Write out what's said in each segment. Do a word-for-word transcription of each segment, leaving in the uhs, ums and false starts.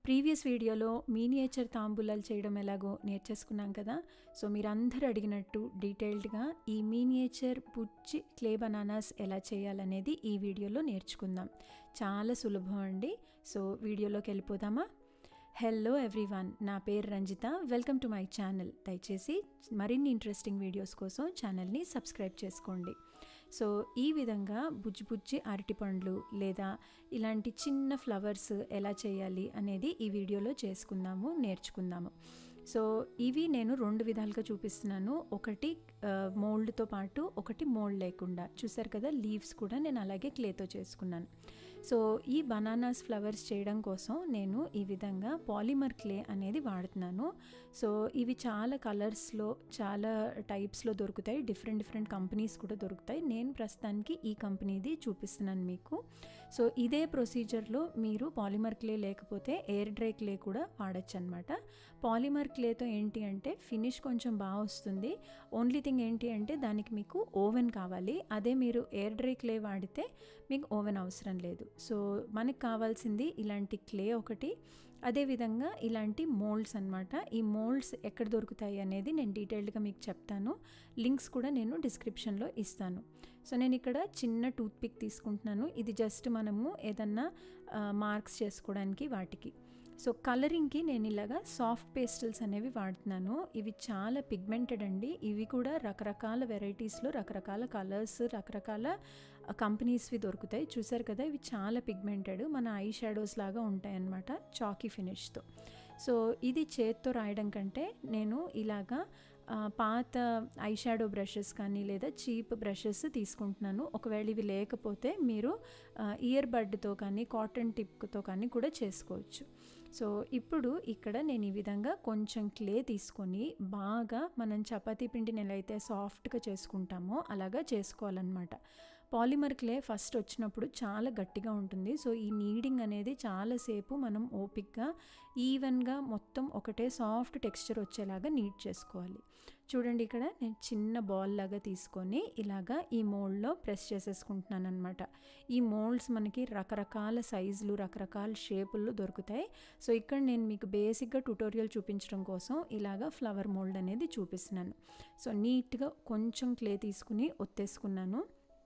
Previous వీడియోలో miniature తాంబూలాలు చేయడం ఎలాగో నేర్చేసుకున్నాం కదా. సో మీరందరూ అడిగినట్టు డీటెయిల్డ్గా ఈ మినియేచర్ బుజ్జి క్లే బనానాస్ ఎలా చేయాలనేది ఈ వీడియోలో నేర్చుకుందాం. చాలా సులభం అండి. సో వీడియోలోకి వెళ్ళిపోదామా? హలో ఎవ్రీవన్, నా పేరు Ranjitha. Welcome to my channel. దయచేసి మరిన్ని ఇంట్రెస్టింగ్ వీడియోస్ కోసం ఛానల్ని సబ్స్క్రైబ్ చేసుకోండి. సో ఈ విధంగా బుజ్జి బుజ్జి అరటి పండ్లు లేదా ఇలాంటి చిన్న ఫ్లవర్స్ ఎలా చేయాలి అనేది ఈ వీడియోలో చేసుకుందాము, నేర్చుకుందాము. సో ఇవి నేను రెండు విధాలుగా చూపిస్తున్నాను. ఒకటి మోల్డ్తో పాటు, ఒకటి మోల్డ్ లేకుండా. చూసారు కదా, లీవ్స్ కూడా నేను అలాగే క్లేతో చేసుకున్నాను. సో ఈ బనానాస్ ఫ్లవర్స్ చేయడం కోసం నేను ఈ విధంగా పాలిమర్ క్లే అనేది వాడుతున్నాను. సో ఇవి చాలా కలర్స్లో, చాలా టైప్స్లో దొరుకుతాయి. డిఫరెంట్ డిఫరెంట్ కంపెనీస్ కూడా దొరుకుతాయి. నేను ప్రస్తుతానికి ఈ కంపెనీది చూపిస్తున్నాను మీకు. సో ఇదే ప్రొసీజర్లో మీరు పాలిమర్ క్లే లేకపోతే ఎయిర్ డ్రై క్లే కూడా వాడచ్చు అనమాట. పాలిమర్ క్లేతో ఏంటి అంటే ఫినిష్ కొంచెం బాగా వస్తుంది. ఓన్లీ థింగ్ ఏంటి అంటే దానికి మీకు ఓవెన్ కావాలి. అదే మీరు ఎయిర్ డ్రై క్లే వాడితే మీకు ఓవెన్ అవసరం లేదు. సో మనకు కావాల్సింది ఇలాంటి క్లే ఒకటి, అదేవిధంగా ఇలాంటి మోల్డ్స్ అనమాట. ఈ మోల్డ్స్ ఎక్కడ దొరుకుతాయి అనేది నేను డీటెయిల్డ్గా మీకు చెప్తాను. లింక్స్ కూడా నేను డిస్క్రిప్షన్లో ఇస్తాను. సో నేను ఇక్కడ చిన్న టూత్ పిక్ తీసుకుంటున్నాను. ఇది జస్ట్ మనము ఏదన్నా మార్క్స్ చేసుకోవడానికి వాటికి. సో కలరింగ్కి నేను ఇలాగా సాఫ్ట్ పేస్టల్స్ అనేవి వాడుతున్నాను. ఇవి చాలా పిగ్మెంటెడ్ అండి. ఇవి కూడా రకరకాల వెరైటీస్లో రకరకాల కలర్స్, రకరకాల కంపెనీస్వి దొరుకుతాయి. చూసారు కదా, ఇవి చాలా పిగ్మెంటెడ్, మన ఐ షాడోస్ లాగా ఉంటాయి అన్నమాట, చాకీ ఫినిష్తో. సో ఇది చేత్తో రాయడం కంటే నేను ఇలాగా పాత ఐ షాడో బ్రషెస్ కానీ లేదా చీప్ బ్రషెస్ తీసుకుంటున్నాను. ఒకవేళ ఇవి లేకపోతే మీరు ఇయర్ బడ్తో కానీ కాటన్ టిప్తో కానీ కూడా చేసుకోవచ్చు. సో ఇప్పుడు ఇక్కడ నేను ఈ విధంగా కొంచెం క్లే తీసుకొని బాగా మనం చపాతీ పిండిని ఎలా అయితే సాఫ్ట్గా చేసుకుంటామో అలాగా చేసుకోవాలన్నమాట. పాలిమర్ క్లే ఫస్ట్ వచ్చినప్పుడు చాలా గట్టిగా ఉంటుంది. సో ఈ నీడింగ్ అనేది చాలాసేపు మనం ఓపిక్గా ఈవెన్గా మొత్తం ఒకటే సాఫ్ట్ టెక్స్చర్ వచ్చేలాగా నీడ్ చేసుకోవాలి. చూడండి, ఇక్కడ నేను చిన్న బాల్ లాగా తీసుకొని ఇలాగా ఈ మోల్డ్లో ప్రెస్ చేసేసుకుంటున్నాను అనమాట. ఈ మోల్డ్స్ మనకి రకరకాల సైజులు, రకరకాల షేపుల్లో దొరుకుతాయి. సో ఇక్కడ నేను మీకు బేసిక్గా ట్యుటోరియల్ చూపించడం కోసం ఇలాగా ఫ్లవర్ మోల్డ్ అనేది చూపిస్తున్నాను. సో నీట్గా కొంచెం క్లే తీసుకుని ఒత్తేసుకున్నాను.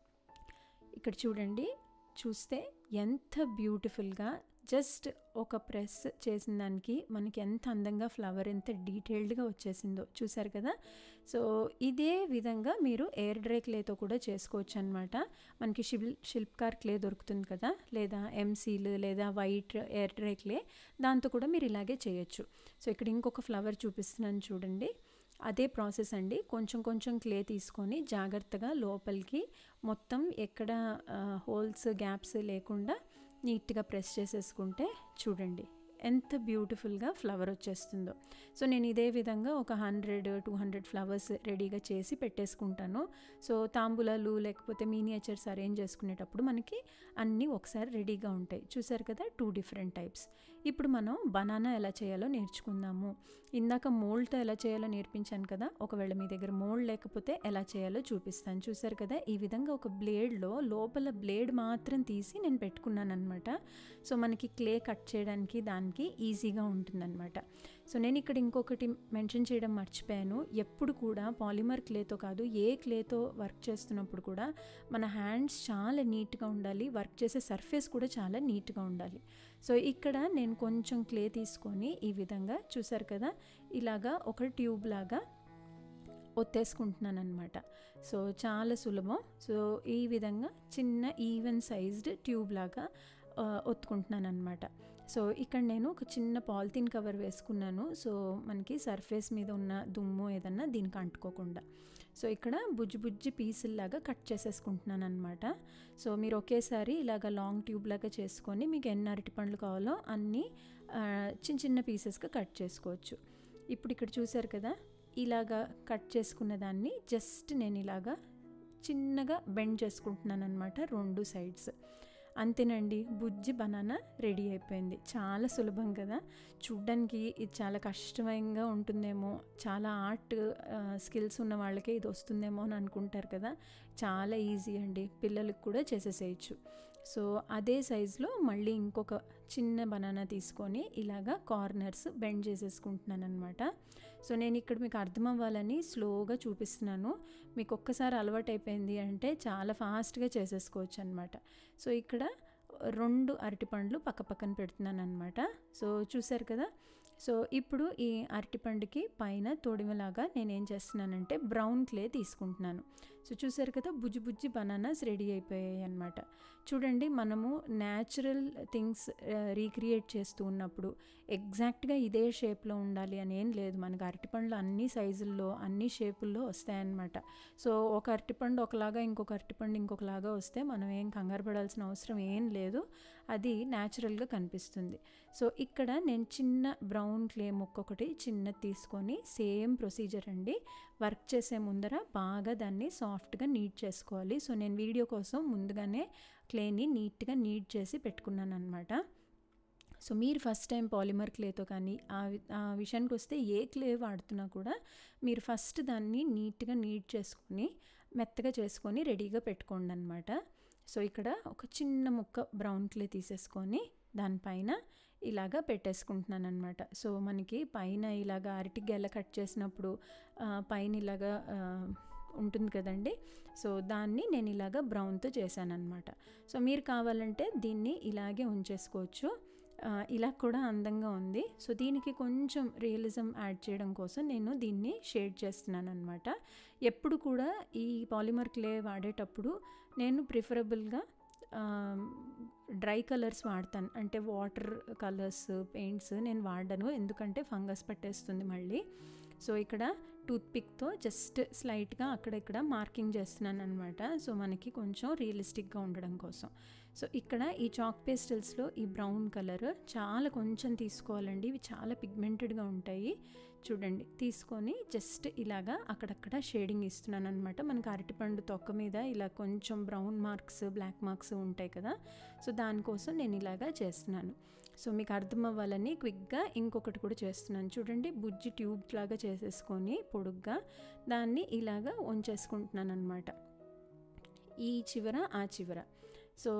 ఇక్కడ చూడండి, చూస్తే ఎంత బ్యూటిఫుల్గా జస్ట్ ఒక ప్రెస్ చేసిన దానికి మనకి ఎంత అందంగా ఫ్లవర్ ఎంత డీటెయిల్డ్గా వచ్చేసిందో చూసారు కదా. సో ఇదే విధంగా మీరు ఎయిర్ డ్రై క్లేతో కూడా చేసుకోవచ్చు అనమాట. మనకి శిల్ శిల్ప్కార్ క్లే దొరుకుతుంది కదా, లేదా ఎంసీల్ లేదా వైట్ ఎయిర్ డ్రై క్లే, దాంతో కూడా మీరు ఇలాగే చేయొచ్చు. సో ఇక్కడ ఇంకొక ఫ్లవర్ చూపిస్తున్నాను చూడండి. అదే ప్రాసెస్ అండి. కొంచెం కొంచెం క్లే తీసుకొని జాగ్రత్తగా లోపలికి మొత్తం ఎక్కడ హోల్స్, గ్యాప్స్ లేకుండా నీట్గా ప్రెస్ చేసేసుకుంటే చూడండి ఎంత బ్యూటిఫుల్గా ఫ్లవర్ వచ్చేస్తుందో. సో నేను ఇదే విధంగా ఒక హండ్రెడ్ టూ హండ్రెడ్ ఫ్లవర్స్ రెడీగా చేసి పెట్టేసుకుంటాను. సో తాంబూలాలు లేకపోతే మినియేచర్స్ అరేంజ్ చేసుకునేటప్పుడు మనకి అన్నీ ఒకసారి రెడీగా ఉంటాయి. చూసారు కదా, టూ డిఫరెంట్ టైప్స్. ఇప్పుడు మనం బనానా ఎలా చేయాలో నేర్చుకుందాము. ఇందాక మోల్డ్తో ఎలా చేయాలో నేర్పించాను కదా, ఒకవేళ మీ దగ్గర మోల్డ్ లేకపోతే ఎలా చేయాలో చూపిస్తాను. చూసారు కదా, ఈ విధంగా ఒక బ్లేడ్లో లోపల బ్లేడ్ మాత్రం తీసి నేను పెట్టుకున్నాను అనమాట. సో మనకి క్లే కట్ చేయడానికి దాని ఈజీగా ఉంటుందన్నమాట. సో నేను ఇక్కడ ఇంకొకటి మెన్షన్ చేయడం మర్చిపోయాను. ఎప్పుడు కూడా పాలిమర్ క్లేతో కాదు, ఏ క్లేతో వర్క్ చేస్తున్నప్పుడు కూడా మన హ్యాండ్స్ చాలా నీట్గా ఉండాలి, వర్క్ చేసే సర్ఫేస్ కూడా చాలా నీట్గా ఉండాలి. సో ఇక్కడ నేను కొంచెం క్లే తీసుకొని ఈ విధంగా చూసారు కదా, ఇలాగా ఒక ట్యూబ్ లాగా ఒత్తేసుకుంటున్నాను అనమాట. సో చాలా సులభం. సో ఈ విధంగా చిన్న ఈవెన్ సైజ్డ్ ట్యూబ్ లాగా ఒత్తుకుంటున్నాను అనమాట. సో ఇక్కడ నేను ఒక చిన్న పాలిథిన్ కవర్ వేసుకున్నాను. సో మనకి సర్ఫేస్ మీద ఉన్న దుమ్ము ఏదన్నా దీనికి అంటుకోకుండా. సో ఇక్కడ బుజ్జి బుజ్జి పీసుల్లాగా కట్ చేసేసుకుంటున్నాను అనమాట. సో మీరు ఒకేసారి ఇలాగ లాంగ్ ట్యూబ్ లాగా చేసుకొని మీకు ఎన్ని అరటి పండ్లు కావాలో అన్నీ చిన్న చిన్న పీసెస్గా కట్ చేసుకోవచ్చు. ఇప్పుడు ఇక్కడ చూసారు కదా, ఇలాగా కట్ చేసుకున్న దాన్ని జస్ట్ నేను ఇలాగా చిన్నగా బెండ్ చేసుకుంటున్నాను అనమాట, రెండు సైడ్స్. అంతేనండి, బుజ్జి బనానా రెడీ అయిపోయింది. చాలా సులభం కదా. చూడ్డానికి ఇది చాలా కష్టంగా ఉంటుందేమో, చాలా ఆర్ట్ స్కిల్స్ ఉన్న వాళ్ళకే ఇది వస్తుందేమో అని అనుకుంటారు కదా. చాలా ఈజీ అండి, పిల్లలకు కూడా చేసేసేయచ్చు. సో అదే సైజులో మళ్ళీ ఇంకొక చిన్న బనానా తీసుకొని ఇలాగా కార్నర్స్ బెండ్ చేసేసుకుంటున్నాను అనమాట. సో నేను ఇక్కడ మీకు అర్థం అవ్వాలని స్లోగా చూపిస్తున్నాను. మీకు ఒక్కసారి అలవాటు అయిపోయింది అంటే చాలా ఫాస్ట్గా చేసేసుకోవచ్చు అనమాట. సో ఇక్కడ రెండు అరటిపండ్లు పక్క పక్కన పెడుతున్నాను అనమాట. సో చూసారు కదా. సో ఇప్పుడు ఈ అరటిపండుకి పైన తొడిమలాగా నేనేం చేస్తున్నానంటే బ్రౌన్ క్లే తీసుకుంటున్నాను. సో చూసారు కదా, బుజ్జి బుజ్జి బనానాస్ రెడీ అయిపోయాయి అన్నమాట. చూడండి, మనము న్యాచురల్ థింగ్స్ రీక్రియేట్ చేస్తూ ఉన్నప్పుడు ఎగ్జాక్ట్గా ఇదే షేప్లో ఉండాలి అని ఏం లేదు. మనకు అరటిపండ్లు అన్ని సైజుల్లో అన్ని షేపుల్లో వస్తాయన్నమాట. సో ఒక అరటిపండు ఒకలాగా, ఇంకొక అరటిపండు ఇంకొకలాగా వస్తే మనం ఏం కంగారు పడాల్సిన అవసరం ఏం లేదు. అది న్యాచురల్గా కనిపిస్తుంది. సో ఇక్కడ నేను చిన్న బ్రౌన్ క్లే ముక్క ఒకటి చిన్నది తీసుకొని సేమ్ ప్రొసీజర్ అండి. వర్క్ చేసే ముందర బాగా దాన్ని సాఫ్ట్గా నీట్ చేసుకోవాలి. సో నేను వీడియో కోసం ముందుగానే క్లేని నీట్గా నీట్ చేసి పెట్టుకున్నాను అనమాట. సో మీరు ఫస్ట్ టైం పాలిమర్ క్లేతో కానీ ఆ ఆ విషయానికి వస్తే ఏ క్లే వాడుతున్నా కూడా మీరు ఫస్ట్ దాన్ని నీట్గా నీట్ చేసుకొని మెత్తగా చేసుకొని రెడీగా పెట్టుకోండి అనమాట. సో ఇక్కడ ఒక చిన్న ముక్క బ్రౌన్ క్లే తీసేసుకొని దానిపైన ఇలాగా పెట్టేసుకుంటున్నాను అనమాట. సో మనకి పైన ఇలాగా అరటి గెల కట్ చేసినప్పుడు పైన ఇలాగా ఉంటుంది కదండి. సో దాన్ని నేను ఇలాగా బ్రౌన్తో చేశాను అనమాట. సో మీరు కావాలంటే దీన్ని ఇలాగే ఉంచేసుకోవచ్చు. ఇలా కూడా అందంగా ఉంది. సో దీనికి కొంచెం రియలిజం యాడ్ చేయడం కోసం నేను దీన్ని షేడ్ చేస్తున్నాను అనమాట. ఎప్పుడు కూడా ఈ పాలిమర్ క్లే వాడేటప్పుడు నేను ప్రిఫరబుల్గా డ్రై కలర్స్ వాడతాను. అంటే వాటర్ కలర్స్ పెయింట్స్ నేను వాడను, ఎందుకంటే ఫంగస్ పట్టేస్తుంది మళ్ళీ. సో ఇక్కడ టూత్పిక్తో జస్ట్ స్లైట్గా అక్కడక్కడ మార్కింగ్ చేస్తున్నాను అనమాట. సో మనకి కొంచెం రియలిస్టిక్గా ఉండడం కోసం. సో ఇక్కడ ఈ చాక్ పేస్టల్స్లో ఈ బ్రౌన్ కలర్ చాలా కొంచెం తీసుకోవాలండి. ఇవి చాలా పిగ్మెంటెడ్గా ఉంటాయి. చూడండి, తీసుకొని జస్ట్ ఇలాగా అక్కడక్కడ షేడింగ్ ఇస్తున్నాను అనమాట. మనకు అరటిపండు తొక్క మీద ఇలా కొంచెం బ్రౌన్ మార్క్స్ బ్లాక్ మార్క్స్ ఉంటాయి కదా. సో దానికోసం నేను ఇలాగా చేస్తున్నాను. సో మీకు అర్థం అవ్వాలని క్విక్గా ఇంకొకటి కూడా చేస్తున్నాను. చూడండి, బుజ్జి ట్యూబ్ లాగా చేసేసుకొని పొడుగ్గా దాన్ని ఇలాగా ఉంచేసుకుంటున్నాను అనమాట, ఈ చివర ఆ చివర. సో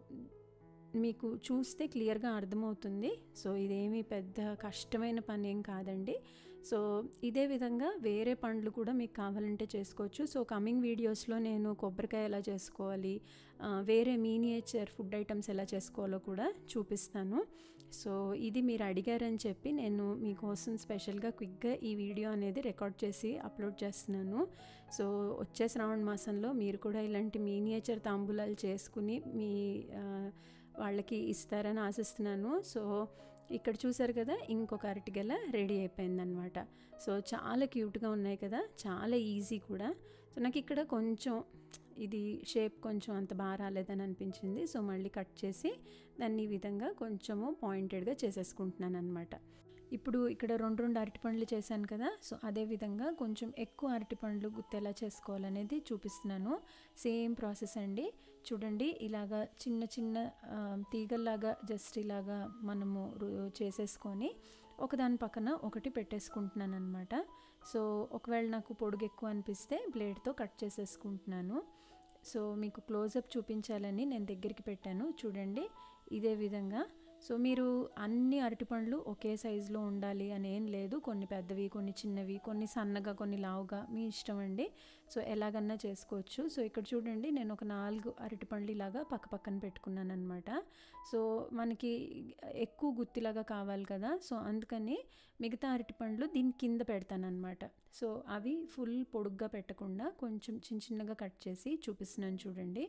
మీకు చూస్తే క్లియర్గా అర్థమవుతుంది. సో ఇదేమీ పెద్ద కష్టమైన పని ఏం కాదండి. సో ఇదే విధంగా వేరే పండ్లు కూడా మీకు కావాలంటే చేసుకోవచ్చు. సో కమింగ్ వీడియోస్లో నేను కొబ్బరికాయ ఎలా చేసుకోవాలి, వేరే మీనియేచర్ ఫుడ్ ఐటమ్స్ ఎలా చేసుకోవాలో కూడా చూపిస్తాను. సో ఇది మీరు అడిగారని చెప్పి నేను మీకోసం స్పెషల్గా క్విక్గా ఈ వీడియో అనేది రికార్డ్ చేసి అప్లోడ్ చేస్తున్నాను. సో వచ్చే శ్రావణ మాసంలో మీరు కూడా ఇలాంటి మీనియేచర్ తాంబూలాలు చేసుకుని మీ వాళ్ళకి ఇస్తారని ఆశిస్తున్నాను. సో ఇక్కడ చూసారు కదా, ఇంకొక అరటిగెల రెడీ అయిపోయిందనమాట. సో చాలా క్యూట్గా ఉన్నాయి కదా, చాలా ఈజీ కూడా. సో నాకు ఇక్కడ కొంచెం ఇది షేప్ కొంచెం అంత బాగా రాలేదని అనిపించింది. సో మళ్ళీ కట్ చేసి దాన్ని ఈ విధంగా కొంచెము పాయింటెడ్గా చేసేసుకుంటున్నాను అనమాట. ఇప్పుడు ఇక్కడ రెండు రెండు అరటిపండ్లు చేశాను కదా. సో అదేవిధంగా కొంచెం ఎక్కువ అరటిపండ్లు గుత్తి ఎలా చేసుకోవాలనేది చూపిస్తున్నాను. సేమ్ ప్రాసెస్ అండి. చూడండి, ఇలాగా చిన్న చిన్న తీగల్లాగా జస్ట్ ఇలాగా మనము చేసేసుకొని ఒకదాని పక్కన ఒకటి పెట్టేసుకుంటున్నాను అనమాట. సో ఒకవేళ నాకు పొడుగు ఎక్కువ అనిపిస్తే బ్లేడ్తో కట్ చేసేసుకుంటున్నాను. సో మీకు క్లోజప్ చూపించాలని నేను దగ్గరికి పెట్టాను. చూడండి, ఇదే విధంగా. సో మీరు అన్ని అరటిపండ్లు ఒకే సైజులో ఉండాలి అని ఏం లేదు. కొన్ని పెద్దవి, కొన్ని చిన్నవి, కొన్ని సన్నగా, కొన్ని లావుగా, మీ ఇష్టం అండి. సో ఎలాగన్నా చేసుకోవచ్చు. సో ఇక్కడ చూడండి, నేను ఒక నాలుగు అరటిపండ్లు ఇలాగా పక్క పక్కన పెట్టుకున్నాను అనమాట. సో మనకి ఎక్కువ గుత్తిలాగా కావాలి కదా. సో అందుకని మిగతా అరటిపండ్లు దీని కింద పెడతాను అనమాట. సో అవి ఫుల్ పొడుగ్గా పెట్టకుండా కొంచెం చిన్న చిన్నగా కట్ చేసి చూపిస్తున్నాను చూడండి.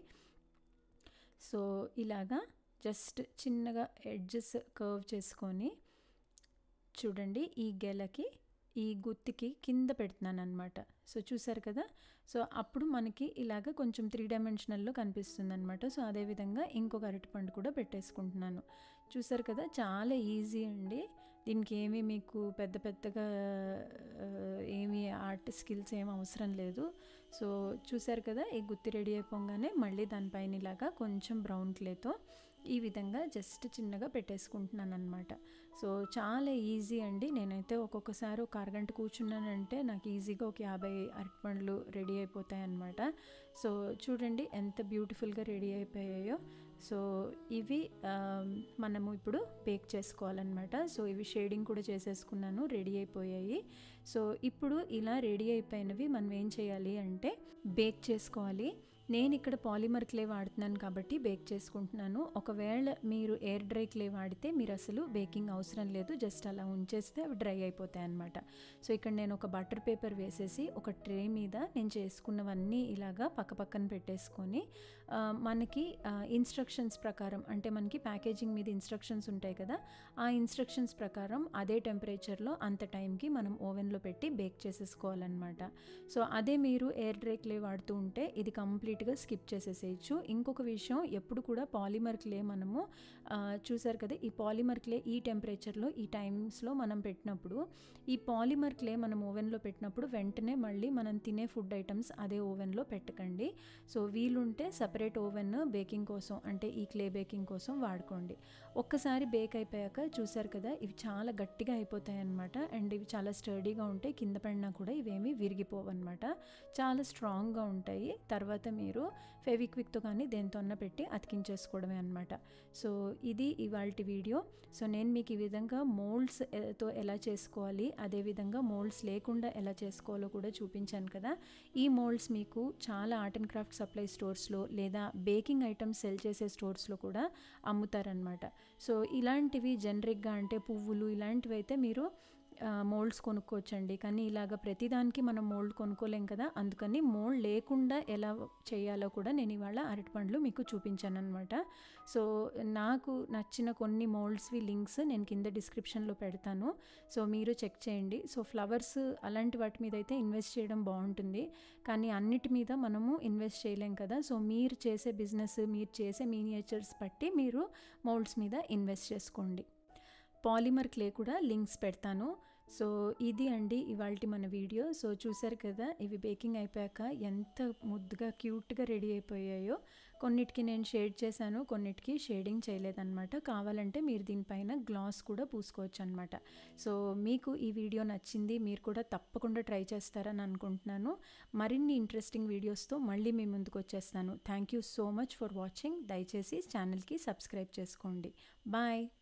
సో ఇలాగా జస్ట్ చిన్నగా ఎడ్జెస్ కర్వ్ చేసుకొని చూడండి, ఈ గెలకి ఈ గుత్తికి కింద పెడుతున్నాను అనమాట. సో చూసారు కదా. సో అప్పుడు మనకి ఇలాగ కొంచెం త్రీ డైమెన్షనల్లో కనిపిస్తుంది అనమాట. సో అదేవిధంగా ఇంకొక అరటిపండు కూడా పెట్టేసుకుంటున్నాను. చూసారు కదా, చాలా ఈజీ అండి. దీనికి ఏమీ మీకు పెద్ద పెద్దగా ఏమీ ఆర్ట్ స్కిల్స్ ఏమి అవసరం లేదు. సో చూసారు కదా, ఈ గుత్తి రెడీ అయిపోగానే మళ్ళీ దానిపైన ఇలాగా కొంచెం బ్రౌన్ క్లేతో ఈ విధంగా జస్ట్ చిన్నగా పెట్టేసుకుంటున్నాను అనమాట. సో చాలా ఈజీ అండి. నేనైతే ఒక్కొక్కసారి ఒక అరగంట కూర్చున్నానంటే నాకు ఈజీగా ఒక యాభై అరటిపండ్లు రెడీ అయిపోతాయి అన్నమాట. సో చూడండి ఎంత బ్యూటిఫుల్గా రెడీ అయిపోయాయో. సో ఇవి మనము ఇప్పుడు బేక్ చేసుకోవాలన్నమాట. సో ఇవి షేడింగ్ కూడా చేసేసుకున్నాను, రెడీ అయిపోయాయి. సో ఇప్పుడు ఇలా రెడీ అయిపోయినవి మనం ఏం చేయాలి అంటే బేక్ చేసుకోవాలి. నేను ఇక్కడ పాలిమర్ క్లే వాడుతున్నాను కాబట్టి బేక్ చేసుకుంటున్నాను. ఒకవేళ మీరు ఎయిర్ డ్రై క్లే వాడితే మీరు అసలు బేకింగ్ అవసరం లేదు, జస్ట్ అలా ఉంచేస్తే అవి డ్రై అయిపోతాయి అన్నమాట. సో ఇక్కడ నేను ఒక బటర్ పేపర్ వేసేసి ఒక ట్రే మీద నేను చేసుకున్నవన్నీ ఇలాగా పక్క పక్కన పెట్టేసుకొని మనకి ఇన్స్ట్రక్షన్స్ ప్రకారం, అంటే మనకి ప్యాకేజింగ్ మీద ఇన్స్ట్రక్షన్స్ ఉంటాయి కదా, ఆ ఇన్స్ట్రక్షన్స్ ప్రకారం అదే టెంపరేచర్లో అంత టైంకి మనం ఓవెన్లో పెట్టి బేక్ చేసేసుకోవాలన్నమాట. సో అదే మీరు ఎయిర్ డ్రై క్లే వాడుతూ ఉంటే ఇది కంప్లీట్గా స్కిప్ చేసేసేయచ్చు. ఇంకొక విషయం, ఎప్పుడు కూడా పాలిమర్ క్లే మనము చూసారు కదా, ఈ పాలిమర్ క్లే ఈ టెంపరేచర్లో ఈ టైమ్స్లో మనం పెట్టినప్పుడు, ఈ పాలిమర్ క్లే మనం ఓవెన్లో పెట్టినప్పుడు వెంటనే మళ్ళీ మనం తినే ఫుడ్ ఐటమ్స్ అదే ఓవెన్లో పెట్టకండి. సో వీలుంటే సపరేట్ ఓవెన్ బేకింగ్ కోసం, అంటే ఈ క్లే బేకింగ్ కోసం వాడుకోండి. ఒక్కసారి బేక్ అయిపోయాక చూసారు కదా, ఇవి చాలా గట్టిగా అయిపోతాయి అన్నమాట. అండ్ ఇవి చాలా స్టర్డీగా ఉంటాయి, కింద పడినా కూడా ఇవేమీ విరిగిపోవు అనమాట, చాలా స్ట్రాంగ్గా ఉంటాయి. తర్వాత మీరు ఫెవిక్విక్తో కానీ దేంతో అన్న పెట్టి అతికించేసుకోవడమే అనమాట. సో ఇది ఇవాల్టి వీడియో. సో నేను మీకు ఈ విధంగా మోల్డ్స్తో ఎలా చేసుకోవాలి, అదేవిధంగా మోల్డ్స్ లేకుండా ఎలా చేసుకోవాలో కూడా చూపించాను కదా. ఈ మోల్డ్స్ మీకు చాలా ఆర్ట్ అండ్ క్రాఫ్ట్ సప్లై స్టోర్స్లో లేదా బేకింగ్ ఐటమ్స్ సెల్ చేసే స్టోర్స్లో కూడా అమ్ముతారనమాట. సో ఇలాంటివి జనరిక్గా అంటే పువ్వులు ఇలాంటివి అయితే మీరు మోల్డ్స్ కొనుక్కోవచ్చండి. కానీ ఇలాగ ప్రతిదానికి మనం మోల్డ్ కొనుక్కోలేం కదా, అందుకని మోల్డ్ లేకుండా ఎలా చేయాలో కూడా నేను ఇవాళ అరటిపండ్లు మీకు చూపించాను అనమాట. సో నాకు నచ్చిన కొన్ని మోల్డ్స్వి లింక్స్ నేను కింద డిస్క్రిప్షన్లో పెడతాను, సో మీరు చెక్ చేయండి. సో ఫ్లవర్స్ అలాంటి వాటి మీద అయితే ఇన్వెస్ట్ చేయడం బాగుంటుంది, కానీ అన్నిటి మీద మనము ఇన్వెస్ట్ చేయలేం కదా. సో మీరు చేసే బిజినెస్, మీరు చేసే మినియేచర్స్ బట్టి మీరు మోల్డ్స్ మీద ఇన్వెస్ట్ చేసుకోండి. పాలిమర్ క్లే కూడా లింక్స్ పెడతాను. సో ఇది అండి ఇవాల్టి మన వీడియో. సో చూసారు కదా, ఇవి బేకింగ్ అయిపోయాక ఎంత ముద్దుగా క్యూట్గా రెడీ అయిపోయాయో. కొన్నిటికి నేను షేడ్ చేశాను, కొన్నిటికి షేడింగ్ చేయలేదన్నమాట. కావాలంటే మీరు దీనిపైన గ్లాస్ కూడా పూసుకోవచ్చు అనమాట. సో మీకు ఈ వీడియో నచ్చింది, మీరు కూడా తప్పకుండా ట్రై చేస్తారని అనుకుంటున్నాను. మరిన్ని ఇంట్రెస్టింగ్ వీడియోస్తో మళ్ళీ మీ ముందుకు వచ్చేస్తాను. Thank you so much for watching. దయచేసి ఛానల్కి సబ్స్క్రైబ్ చేసుకోండి. బాయ్.